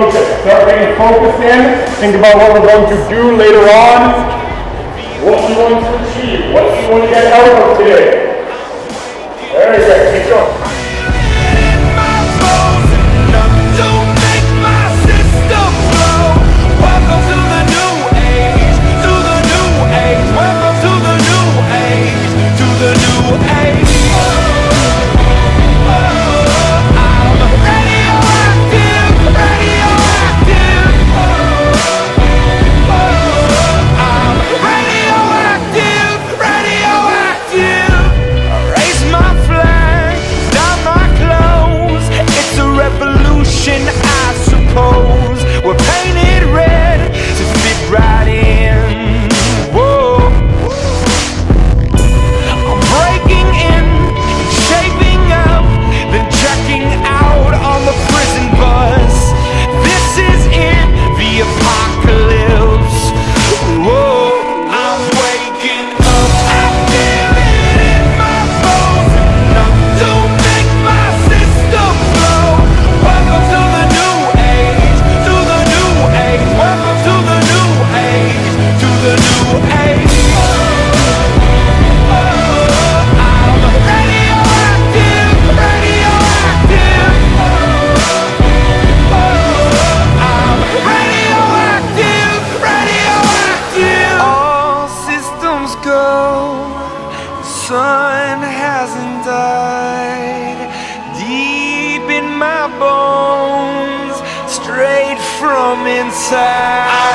focus. Start getting focused in. Think about what we're going to do later on. What you want to achieve. What you want to get out of today. Very good. Keep going. Sun hasn't died deep in my bones, straight from inside.